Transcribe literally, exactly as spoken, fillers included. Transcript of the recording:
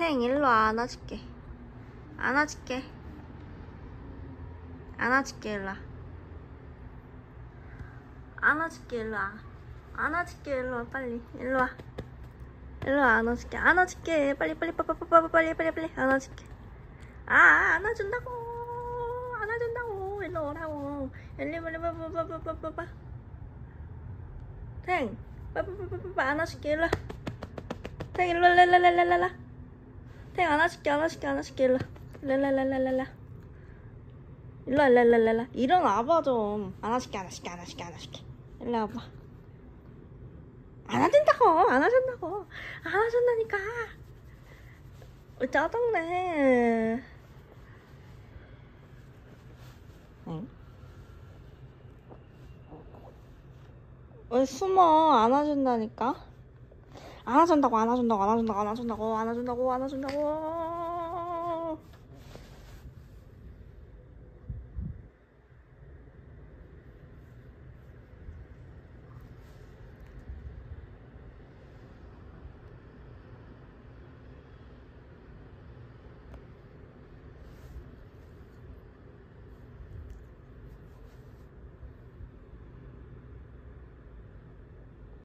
탱 일로와. 안아줄게. 안아줄게. 안아줄게. 일로와. 안아줄게. 일로와. 안아줄게. 일로와. 빨리 일로와. 일로와. 안아줄게. 안아줄게. 빨리 빨리 빨리 빨리 빨리 빨리 빨리 안아줄게. 아 안아준다고. 안아준다고. 일로 오라고. 일리 빨리 빨리 빨리 빨리 빨리 빨리 탱 빨리 빨리 빨리 빨리 안아줄게. 일로와. 탱 일로 랄랄랄랄랄라. 탱 안아줄게. 안아줄게. 안아줄게. 일로 랄랄랄랄랄라. 일로 랄랄랄랄라. 일어나봐 좀. 안아줄게. 안아줄게. 안아줄게. 안아줄게. 일로 와봐. 안아준다고. 안아준다고. 안아준다니까. 어, 짜증내. 응? 왜 숨어? 안아준다니까. 안아준다고. 안아준다고. 안아준다고. 안아준다고. 안아준다고. 안아준다고.